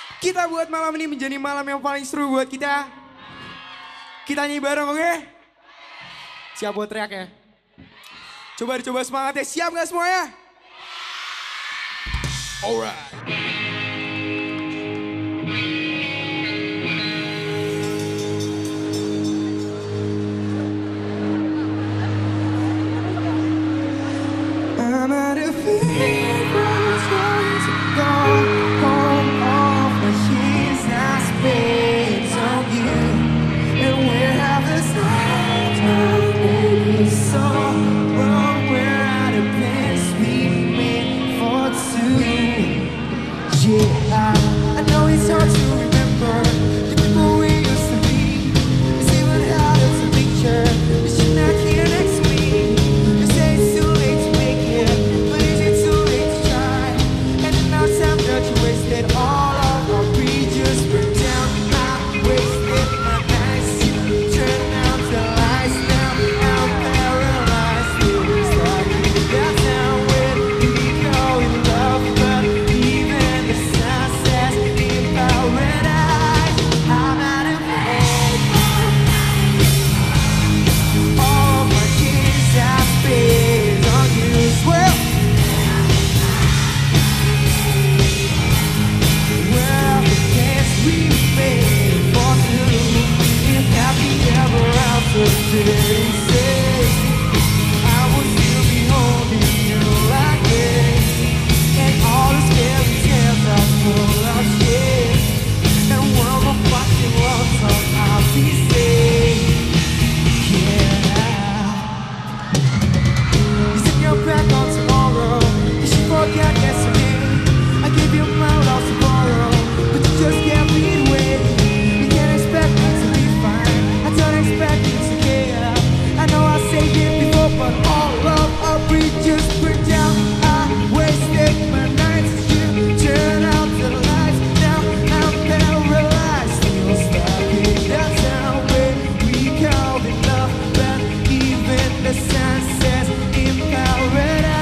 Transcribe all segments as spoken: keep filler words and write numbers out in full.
Kita buat malam ini menjadi malam yang paling seru buat kita. Kita nyanyi bareng, oke? Okay? Siap buat teriak ya? Coba dicoba semangatnya, siap gak semuanya? Alright. I'm out of favorites, wanting to go home. All my years I spent on you, and where have the stars been so wrong? We're out of place we made for two. Yeah, I, I know it's hard to remember the people we used to be. It's even harder to picture that you're not here next to me. You say it's too late to make it, but is it too late to try? And in our time that you wasted all of our bridges burned down. I wasted my nights, turn out the lights now. I'm paralyzed, feeling stuck in that town where we go in love, but even the sun says in paradise. I'm out of faith. All my years I spent on you as well. Well, the best we made for two. If happy ever after today, say I will still be holding you like this. And all the scary tales are full of shit. And one more fucking love song I'll be saying. Yeah. You said you're back on tomorrow. You should forget yesterday. I gave you my love tomorrow, but you just can't lead away. You can't expect me to be fine. I don't expect you to care. I know I said it before, but all of our bridges burned down. I wasted my nights. You turn out the lights. Now I'm paralyzed. Still stuck in that town where we call it love, but even the sun says in paradise.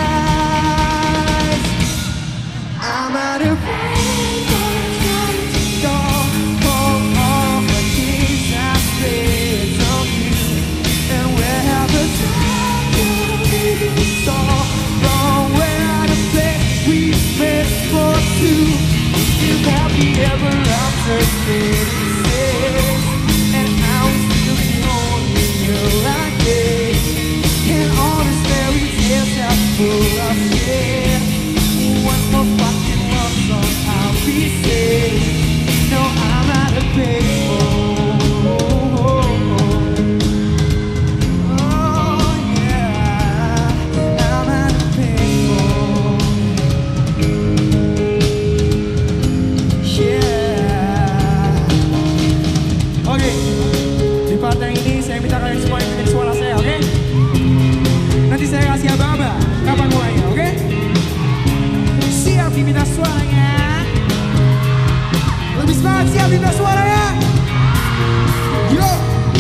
I'm out of faith, trying to go home. All my years I spent on you, and where have the time been so wrong? We're out of place we made for two. If happy ever after this, and I will still be holding you like this. And all these fairy tales are full of shit. One more fucking love song I'll be saying. No, I'm out of paper. Oh yeah, I'm out of paper. Yeah. Oke, di part yang ini saya minta kalian semua ikutin suara saya, oke? Nanti saya kasih aba-aba. Kapan mulainya, oke? Siap diminta suaranya. Lebih semangat, siap diminta suaranya. Yo.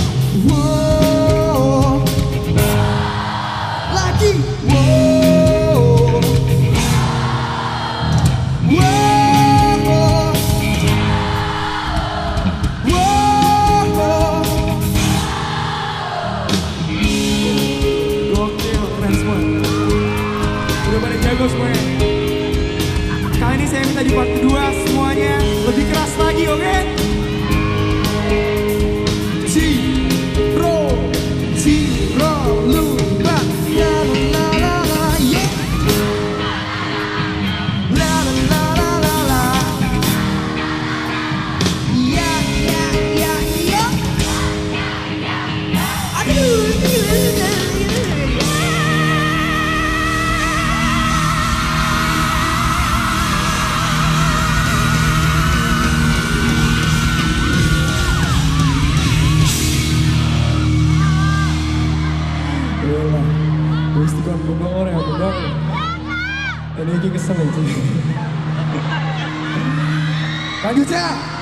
Wow. Lagi. Wow. Wow. Wow. Gokil, keren semua. Udah pada jago semuanya. Kali ini saya minta di part kedua semuanya lebih keras lagi, oke? Okay? Ciro, Ciro, lupa, la la la la, yeah. La la la la la la, ya ya ya ya. Aduh. Wis dikon bengong ora ya bengong. Ini iki kesel iki. Lanjut ya.